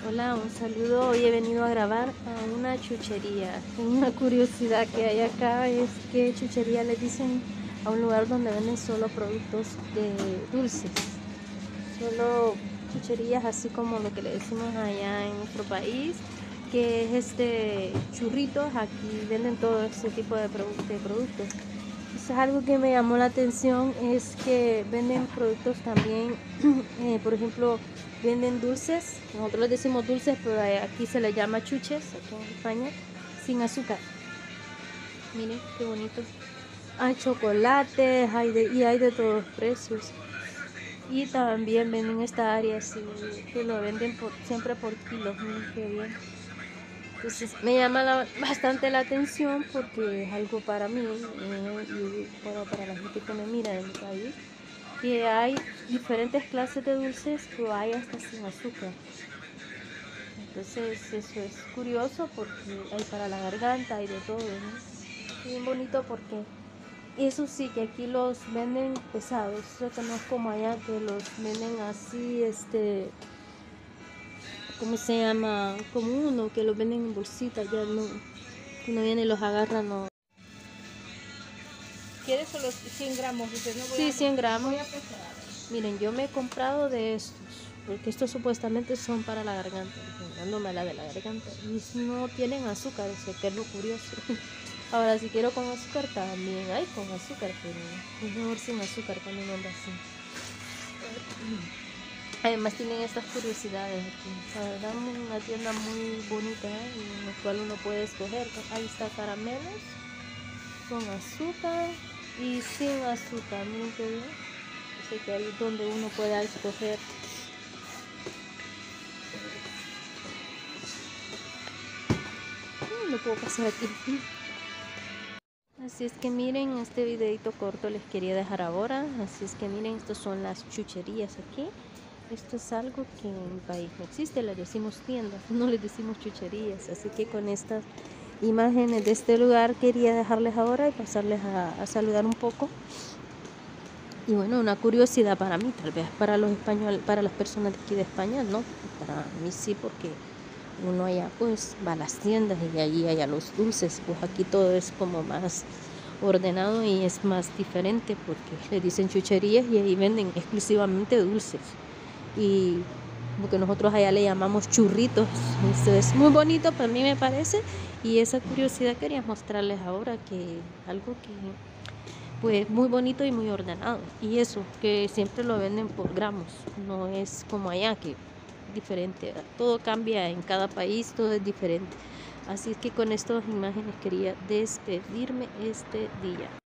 Hola, un saludo. Hoy he venido a grabar a una chuchería. Una curiosidad que hay acá es que chuchería le dicen a un lugar donde venden solo productos de dulces. Solo chucherías, así como lo que le decimos allá en nuestro país, que es churritos. Aquí venden todo ese tipo de productos. Entonces, algo que me llamó la atención es que venden productos también, por ejemplo, venden dulces. Nosotros les decimos dulces, pero aquí se les llama chuches, aquí en España, sin azúcar. Miren qué bonito. Hay chocolates, y hay de todos precios. Y también venden esta área así, que lo venden siempre por kilos. Miren qué bien. Entonces me llama bastante la atención porque es algo para mí y para la gente que me mira en mi país, que hay diferentes clases de dulces, pero hay hasta sin azúcar. Entonces eso es curioso porque hay para la garganta, hay de todo, ¿no? Bien bonito porque eso sí, que aquí los venden pesados, o que no es como allá que los venden así, ¿cómo se llama? Como uno que los venden en bolsitas, ya no, uno viene y los agarra, no. ¿Quieres solo 100 gramos? Dices, no voy Sí, a, 100 gramos. voy a pesar. Miren, yo me he comprado de estos, porque estos supuestamente son para la garganta, dándome la de la garganta, y no tienen azúcar, eso que es lo curioso. Ahora, si quiero con azúcar, también hay con azúcar, pero es mejor sin azúcar cuando uno anda así. Además tienen estas curiosidades aquí. La verdad, una tienda muy bonita, en la cual uno puede escoger. Ahí está caramelos con azúcar y sin azúcar. Miren qué bien. Así que ahí es donde uno puede escoger. No puedo pasar aquí. Así es que miren, este videito corto les quería dejar ahora. Así es que miren, estas son las chucherías aquí. Esto es algo que en mi país no existe, le decimos tiendas, no les decimos chucherías. Así que con estas imágenes de este lugar quería dejarles ahora y pasarles a saludar un poco. Y bueno, una curiosidad para mí, tal vez para los españoles, para las personas de aquí de España, no, para mí sí, porque uno allá pues va a las tiendas y allí hay a los dulces, pues aquí todo es como más ordenado y es más diferente porque le dicen chucherías y ahí venden exclusivamente dulces y lo que nosotros allá le llamamos churritos. Esto es muy bonito para mí, me parece, y esa curiosidad quería mostrarles ahora, que algo que pues muy bonito y muy ordenado, y eso que siempre lo venden por gramos, no es como allá que diferente, todo cambia en cada país, todo es diferente. Así es que con estas imágenes quería despedirme este día.